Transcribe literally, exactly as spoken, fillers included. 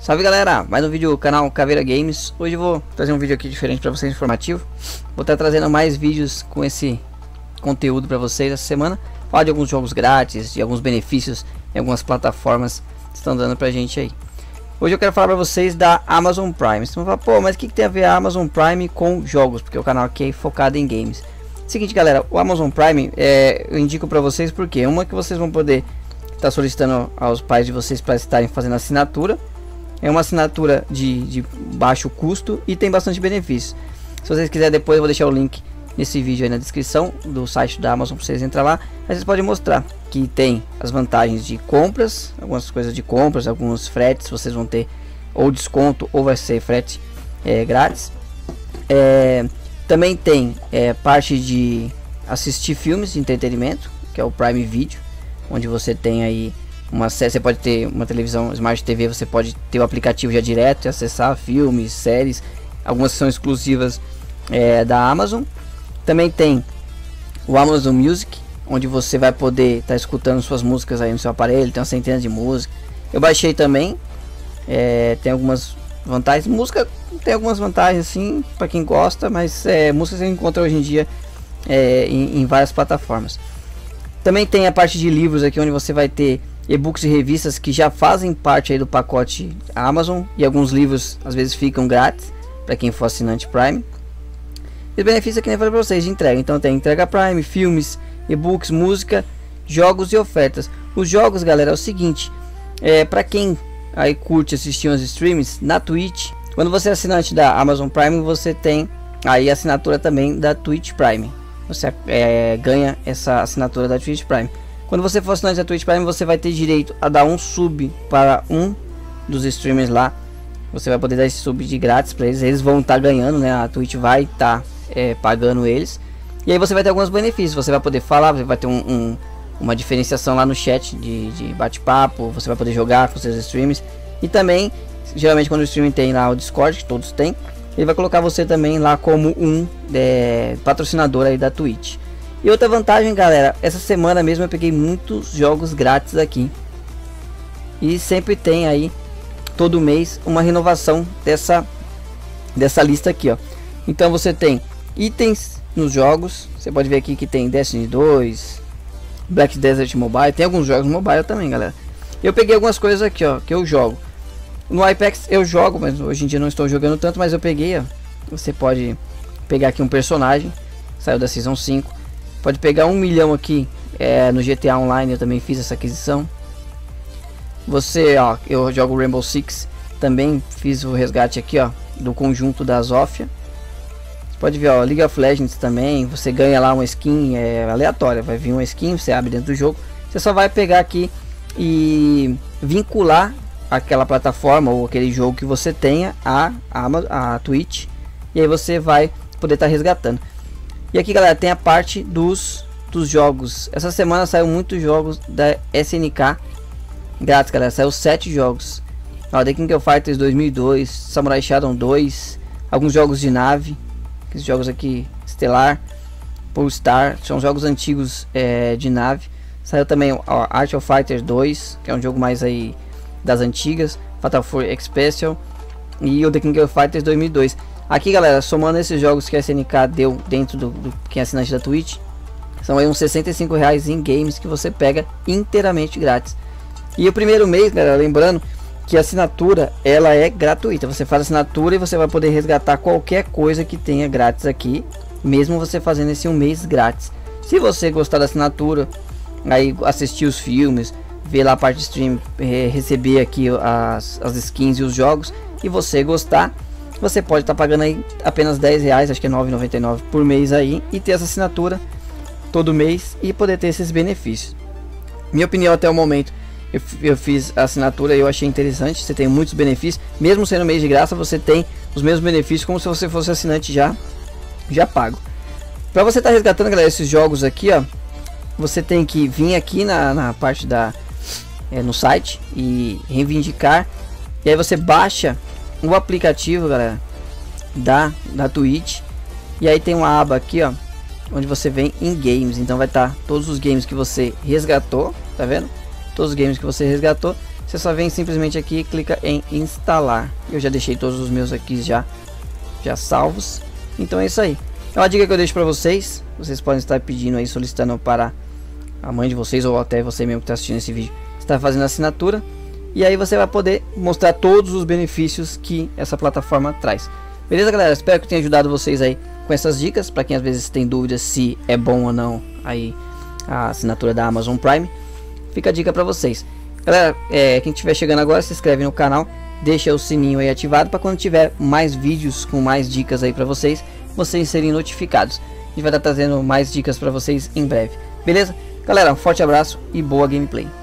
Salve galera, mais um vídeo do canal Caveira Games. Hoje eu vou trazer um vídeo aqui diferente para vocês, informativo. Vou estar trazendo mais vídeos com esse conteúdo para vocês essa semana. Falar de alguns jogos grátis, de alguns benefícios em algumas plataformas que estão dando pra gente aí. Hoje eu quero falar para vocês da Amazon Prime. Vocês vão falar, pô, mas o que, que tem a ver a Amazon Prime com jogos? Porque o canal aqui é focado em games. Seguinte galera, o Amazon Prime é, eu indico para vocês porque uma que vocês vão poder estar solicitando aos pais de vocês para estarem fazendo assinatura. É uma assinatura de, de baixo custo e tem bastante benefícios. Se vocês quiserem depois eu vou deixar o link nesse vídeo aí na descrição do site da Amazon para vocês entrar lá. Aí vocês podem mostrar que tem as vantagens de compras, algumas coisas de compras, alguns fretes vocês vão ter ou desconto ou vai ser frete é, grátis. É, também tem é, parte de assistir filmes de entretenimento, que é o Prime Video, onde você tem aí uma série, você pode ter uma televisão Smart T V, você pode ter o aplicativo já direto e acessar filmes, séries, algumas são exclusivas é, da Amazon. Também tem o Amazon Music, onde você vai poder estar tá escutando suas músicas aí no seu aparelho, tem uma centena de músicas. Eu baixei também, é, tem algumas vantagens, música tem algumas vantagens assim para quem gosta, mas é, música você encontra hoje em dia é, em, em várias plataformas. Também tem a parte de livros aqui, onde você vai ter e-books e revistas que já fazem parte aí do pacote Amazon, e alguns livros às vezes ficam grátis para quem for assinante Prime. E os benefícios aqui, nem falei para vocês, de entrega. Então tem entrega Prime, filmes, e-books, música, jogos e ofertas. Os jogos, galera, é o seguinte, é para quem aí curte assistir uns streams na Twitch, quando você é assinante da Amazon Prime, você tem aí a assinatura também da Twitch Prime. Você é, ganha essa assinatura da Twitch Prime. Quando você for assinante da Twitch Prime, você vai ter direito a dar um sub para um dos streamers lá. Você vai poder dar esse sub de grátis para eles. Eles vão estar tá ganhando, né? A Twitch vai estar tá, é, pagando eles. E aí você vai ter alguns benefícios. Você vai poder falar, você vai ter um, um, uma diferenciação lá no chat de, de bate-papo. Você vai poder jogar com seus streams. E também, geralmente quando o streaming tem lá o Discord, que todos têm, ele vai colocar você também lá como um é, patrocinador aí da Twitch. E outra vantagem, galera, essa semana mesmo eu peguei muitos jogos grátis aqui. E sempre tem aí, todo mês, uma renovação dessa, dessa lista aqui, ó. Então você tem itens nos jogos. Você pode ver aqui que tem Destiny dois, Black Desert Mobile. Tem alguns jogos mobile também, galera. Eu peguei algumas coisas aqui, ó, que eu jogo. No Apex eu jogo, mas hoje em dia não estou jogando tanto. Mas eu peguei, ó. Você pode pegar aqui um personagem, saiu da Season cinco. Pode pegar um milhão aqui é, no G T A Online, eu também fiz essa aquisição. Você, ó, eu jogo Rainbow Six, também fiz o resgate aqui, ó, do conjunto da Zofia. Você pode ver, ó, League of Legends também, você ganha lá uma skin é, aleatória, vai vir uma skin, você abre dentro do jogo. Você só vai pegar aqui e vincular aquela plataforma ou aquele jogo que você tenha a, a, a Twitch, e aí você vai poder estar tá resgatando. E aqui, galera, tem a parte dos, dos jogos. Essa semana saiu muitos jogos da S N K grátis, galera. Saiu sete jogos. Ó, The King of Fighters dois mil e dois, Samurai Shodown dois, alguns jogos de nave, esses jogos aqui, Stellar, Polestar, são jogos antigos é, de nave. Saiu também ó, Art of Fighters dois, que é um jogo mais aí das antigas, Fatal Fury X-Special e o The King of Fighters dois mil e dois. Aqui, galera, somando esses jogos que a S N K deu dentro do, do quem é assinante da Twitch, são aí uns sessenta e cinco reais em games que você pega inteiramente grátis. E o primeiro mês, galera, lembrando que a assinatura ela é gratuita. Você faz a assinatura e você vai poder resgatar qualquer coisa que tenha grátis aqui, mesmo você fazendo esse um mês grátis. Se você gostar da assinatura, aí assistir os filmes, ver lá a parte de stream, receber aqui as, as skins e os jogos, e você gostar, você pode estar tá pagando aí apenas dez reais, acho que é nove reais e noventa e nove centavos por mês aí, e ter essa assinatura todo mês e poder ter esses benefícios. Minha opinião até o momento, eu, eu fiz a assinatura e eu achei interessante. Você tem muitos benefícios, mesmo sendo mês de graça, você tem os mesmos benefícios como se você fosse assinante já, já pago. Para você estar tá resgatando, galera, esses jogos aqui, ó, você tem que vir aqui na, na parte da é, no site e reivindicar, e aí você baixa o aplicativo, galera, da, da Twitch, e aí tem uma aba aqui, ó, onde você vem em games. Então vai estar tá todos os games que você resgatou, tá vendo? Todos os games que você resgatou, você só vem simplesmente aqui e clica em instalar. Eu já deixei todos os meus aqui já, já salvos. Então é isso aí. É uma dica que eu deixo para vocês. Vocês podem estar pedindo aí, solicitando para a mãe de vocês ou até você mesmo que está assistindo esse vídeo, está fazendo assinatura. E aí você vai poder mostrar todos os benefícios que essa plataforma traz. Beleza, galera? Espero que tenha ajudado vocês aí com essas dicas. Para quem às vezes tem dúvidas se é bom ou não aí a assinatura da Amazon Prime, fica a dica para vocês. Galera, é, quem estiver chegando agora, se inscreve no canal, deixa o sininho aí ativado para quando tiver mais vídeos com mais dicas aí para vocês, vocês serem notificados. A gente vai estar trazendo mais dicas para vocês em breve. Beleza? Galera, um forte abraço e boa gameplay.